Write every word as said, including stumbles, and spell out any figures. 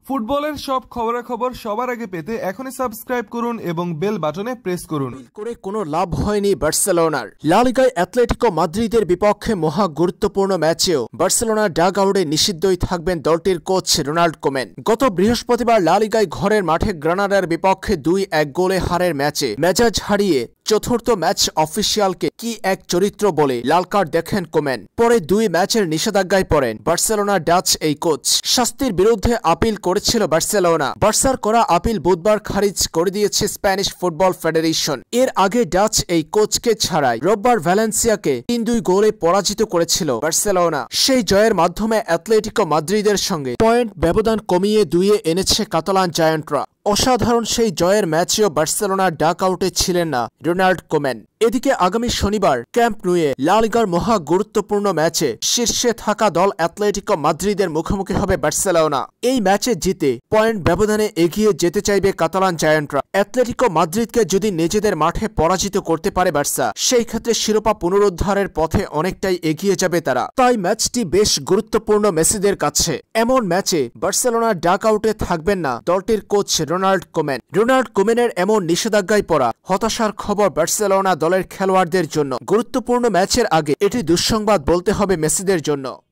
ফুটবলের সব খবরাখবর সবার আগে পেতে এখনই সাবস্ক্রাইব করুন এবং বেল বাটনে প্রেস করুন। করে কোনো লাভ হয়নি বার্সেলোনার। লা লিগায় অ্যাটলেটিকো মাদ্রিদের বিপক্ষে মহা গুরুত্বপূর্ণ ম্যাচেও বার্সেলোনা ডাগ আউটে নিষিদ্ধই থাকবেন দলটির কোচ রোনাল্ড কোমেন। গত বৃহস্পতিবার লা লিগায় ঘরের মাঠে গ্রানাডার বিপক্ষে দুই এক গোলে হারের ম্যাচে মেজাজ হারিয়ে চতুর্থ ম্যাচ অফিসিয়ালকে কি এক চরিত্র বলে লাল কার্ড দেখেন কোমেন। পরে দুই ম্যাচের নিষেধাজ্ঞায় পড়েন বার্সেলোনা ডাচ এই কোচ। শাস্তির বিরুদ্ধে আপিল করেছিল বার্সেলোনা। বার্সার করা আপিল বুধবার খারিজ করে দিয়েছে স্প্যানিশ ফুটবল ফেডারেশন। এর আগে ডাচ এই কোচকে ছাড়াই রোববার ভ্যালেন্সিয়াকে তিন দুই গোলে পরাজিত করেছিল বার্সেলোনা। সেই জয়ের মাধ্যমে অ্যাটলেটিকো মাদ্রিদের সঙ্গে পয়েন্ট ব্যবধান কমিয়ে দুইয়ে এনেছে কাতালান জায়ান্টরা। অসাধারণ সেই জয়ের ম্যাচেও বার্সেলোনা ডাক আউটে ছিলেন না রোনাল্ড কোমেন। এদিকে আগামী শনিবার ক্যাম্প নুয়ে লা লিগার মহা গুরুত্বপূর্ণ ম্যাচে শীর্ষে থাকা দল অ্যাটলেটিকো মাদ্রিদের মুখোমুখি হবে বার্সেলোনা। এই ম্যাচে জিতে পয়েন্ট ব্যবধানে এগিয়ে যেতে চাইবে কাতালান জায়ান্টরা। অ্যাটলেটিকো মাদ্রিদকে যদি নিজেদের মাঠে পরাজিত করতে পারে বার্সা, সেই ক্ষেত্রে শিরোপা পুনরুদ্ধারের পথে অনেকটাই এগিয়ে যাবে তারা। তাই ম্যাচটি বেশ গুরুত্বপূর্ণ মেসিদের কাছে। এমন ম্যাচে বার্সেলোনা ডাক আউটে থাকবেন না দলটির কোচ রোনাল্ড কোমেন। রোনাল্ড কোমেনের এমন নিষেধাজ্ঞায় পড়া হতাশার খবর বার্সেলোনা দলের খেলোয়াড়দের জন্য। গুরুত্বপূর্ণ ম্যাচের আগে এটি দুঃসংবাদ বলতে হবে মেসিদের জন্য।